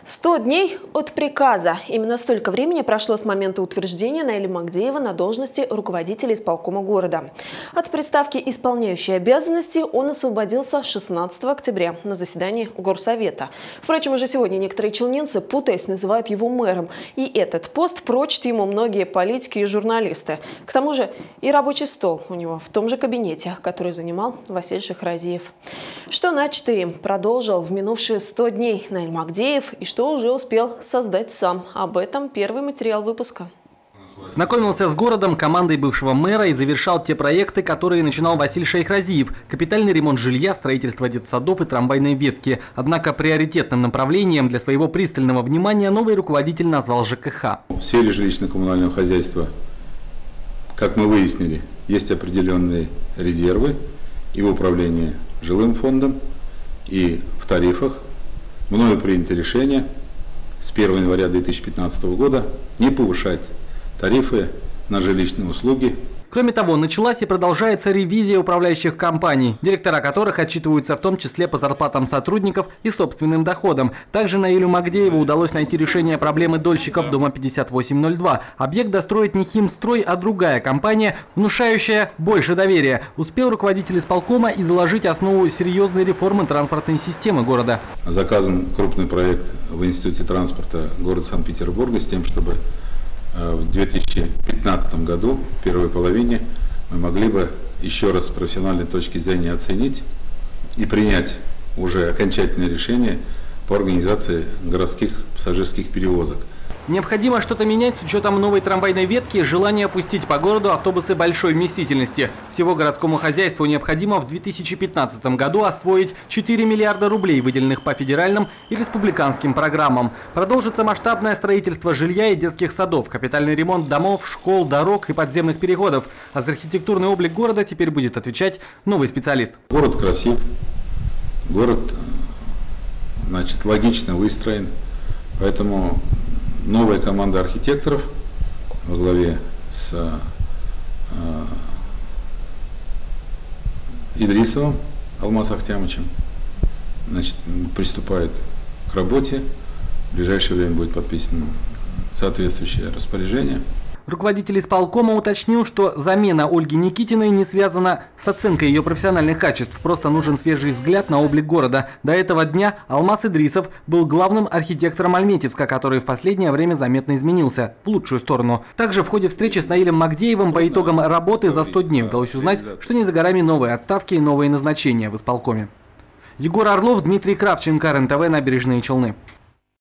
100 дней от приказа. Именно столько времени прошло с момента утверждения Наиля Магдеева на должности руководителя исполкома города. От приставки «исполняющий обязанности» он освободился 16 октября на заседании горсовета. Впрочем, уже сегодня некоторые челнинцы, путаясь, называют его мэром. И этот пост прочат ему многие политики и журналисты. К тому же и рабочий стол у него в том же кабинете, который занимал Василий Шахразиев. Что начатое им продолжил в минувшие 100 дней Наиль Магдеев и что уже успел создать сам. Об этом первый материал выпуска. Знакомился с городом, командой бывшего мэра и завершал те проекты, которые начинал Василий Шахразиев. Капитальный ремонт жилья, строительство детсадов и трамвайной ветки. Однако приоритетным направлением для своего пристального внимания новый руководитель назвал ЖКХ. В сфере жилищно-коммунального хозяйства, как мы выяснили, есть определенные резервы и в управлении жилым фондом, и в тарифах. Мною принято решение с 1 января 2015 года не повышать тарифы на жилищные услуги. Кроме того, началась и продолжается ревизия управляющих компаний, директора которых отчитываются в том числе по зарплатам сотрудников и собственным доходам. Также Наилю Магдееву удалось найти решение проблемы дольщиков дома 5802. Объект достроит не Химстрой, а другая компания, внушающая больше доверия. Успел руководитель исполкома и заложить основу серьезной реформы транспортной системы города. Заказан крупный проект в Институте транспорта города Санкт-Петербурга с тем, чтобы в 2015 году, в первой половине, мы могли бы еще раз с профессиональной точки зрения оценить и принять уже окончательное решение по организации городских пассажирских перевозок. Необходимо что-то менять с учетом новой трамвайной ветки и желания пустить по городу автобусы большой вместительности. Всего городскому хозяйству необходимо в 2015 году освоить 4 миллиарда рублей, выделенных по федеральным и республиканским программам. Продолжится масштабное строительство жилья и детских садов, капитальный ремонт домов, школ, дорог и подземных переходов. А за архитектурный облик города теперь будет отвечать новый специалист. Город красив, город, логично выстроен, поэтому новая команда архитекторов во главе с Идрисовым Алмазом Ахтямовичем приступает к работе. В ближайшее время будет подписано соответствующее распоряжение. Руководитель исполкома уточнил, что замена Ольги Никитиной не связана с оценкой ее профессиональных качеств. Просто нужен свежий взгляд на облик города. До этого дня Алмаз Идрисов был главным архитектором Альметьевска, который в последнее время заметно изменился в лучшую сторону. Также в ходе встречи с Наилем Магдеевым по итогам работы за 100 дней удалось узнать, что не за горами новые отставки и новые назначения в исполкоме. Егор Орлов, Дмитрий Кравченко, РНТВ, Набережные Челны.